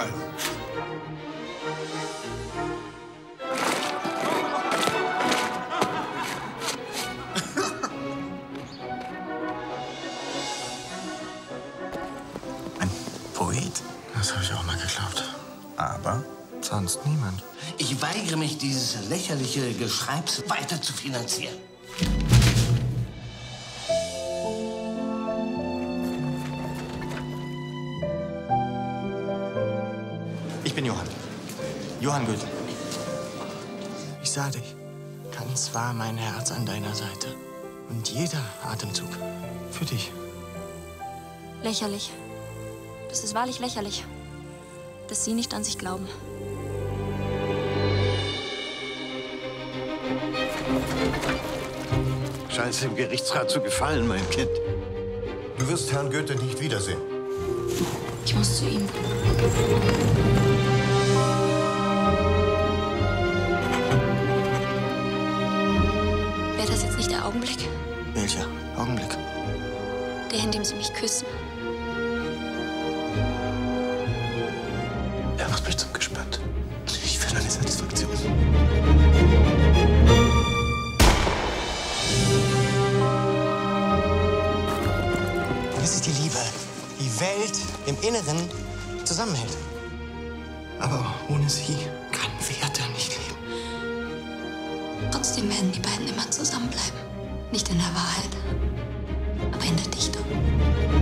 gefallen. Ein Poet? Das habe ich auch mal geglaubt. Aber Sonst niemand. Ich weigere mich, dieses lächerliche Geschreibs weiter zu finanzieren. Ich bin Johann. Johann Goethe. Ich sah dich. Ganz war mein Herz an deiner Seite. Und jeder Atemzug für dich. Lächerlich. Das ist wahrlich lächerlich, dass Sie nicht an sich glauben. Scheint es dem Gerichtsrat zu gefallen, mein Kind. Du wirst Herrn Goethe nicht wiedersehen. Ich muss zu ihm. Wäre das jetzt nicht der Augenblick? Welcher Augenblick? Der, in dem Sie mich küssen. Er macht mich zum Gespenst. Ich will eine Satisfaktion. Das ist die Liebe. Die Welt im Inneren zusammenhält. Aber ohne sie kann Werther nicht leben. Trotzdem werden die beiden immer zusammenbleiben. Nicht in der Wahrheit, aber in der Dichtung.